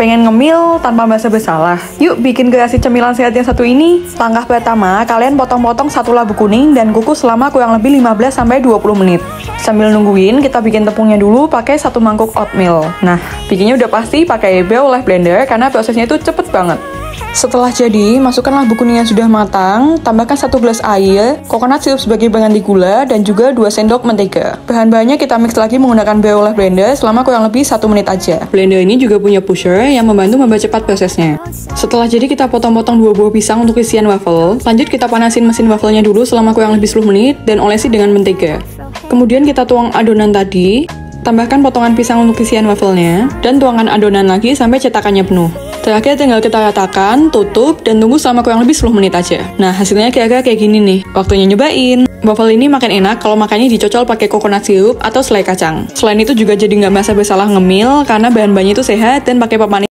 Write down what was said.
Pengen ngemil tanpa basa-basalah? Yuk bikin kreasi cemilan sehat yang satu ini. Langkah pertama, kalian potong-potong satu labu kuning dan kukus selama kurang lebih 15-20 menit. Sambil nungguin, kita bikin tepungnya dulu pakai 1 mangkuk oatmeal. Nah, bikinnya udah pasti pakai Bioleh blender karena prosesnya itu cepet banget. Setelah jadi, masukkan labu kuning yang sudah matang, tambahkan 1 gelas air, coconut syrup sebagai pengganti gula, dan juga 2 sendok mentega. Bahan-bahannya kita mix lagi menggunakan Bioleh blender selama kurang lebih 1 menit aja. Blender ini juga punya pusher yang membantu mempercepat prosesnya. Setelah jadi, kita potong-potong 2 buah pisang untuk isian waffle. Lanjut kita panasin mesin wafelnya dulu selama kurang lebih 10 menit, dan olesi dengan mentega. Kemudian kita tuang adonan tadi, tambahkan potongan pisang untuk isian wafelnya, dan tuangkan adonan lagi sampai cetakannya penuh. Terakhir tinggal kita ratakan, tutup, dan tunggu selama kurang lebih 10 menit aja. Nah, hasilnya kira-kira kayak gini nih. Waktunya nyobain. Waffle ini makin enak kalau makannya dicocol pakai coconut syrup atau selai kacang. Selain itu juga jadi nggak merasa bersalah ngemil, karena bahan-bahannya itu sehat dan pakai pemanis